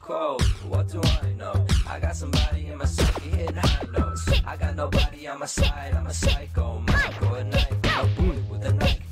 cold. What do I know? I got somebody in my psyche hitting high notes. I got nobody on my side. I'm a psycho. Michael at night. A boy with a knife.